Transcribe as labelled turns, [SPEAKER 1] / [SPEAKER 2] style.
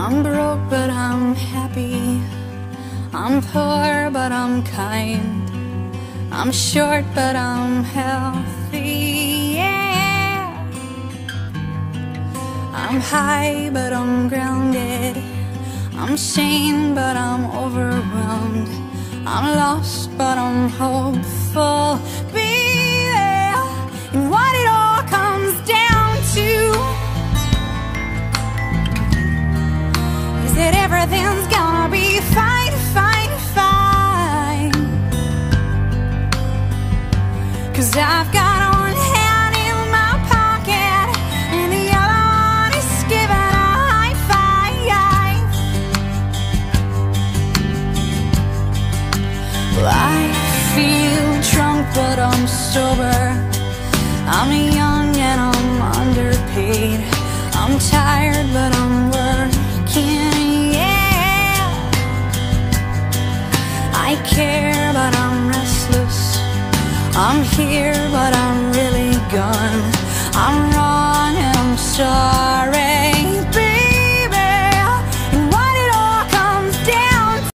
[SPEAKER 1] I'm broke but I'm happy, I'm poor but I'm kind, I'm short but I'm healthy, yeah. I'm high but I'm grounded, I'm sane but I'm overwhelmed, I'm lost but I'm hopeful, baby. And what it all comes down to is that everything's gonna be fine, fine, fine. 'Cause I've got one hand in my pocket and the other one is giving a high five. Well, I feel drunk but I'm sober, I'm young and I'm underpaid, I'm tired but I'm working, yeah. I care but I'm restless, I'm here but I'm really gone, I'm wrong and I'm sorry.